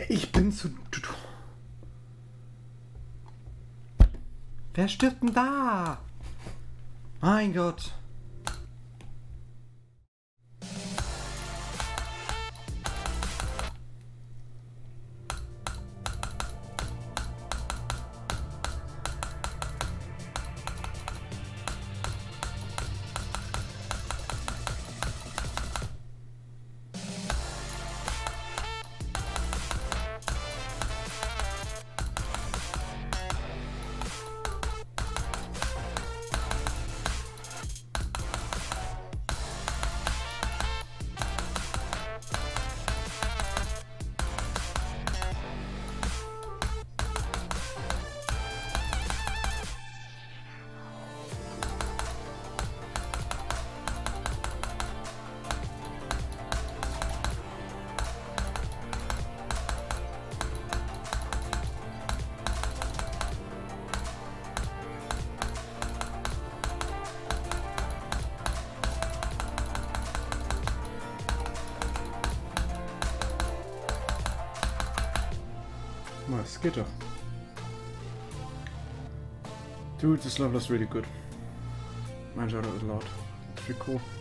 Ich bin zu... Wer stirbt denn da? Mein Gott. Nice, geht doch. Dude, this level is really good. I enjoyed it a lot. It's pretty cool.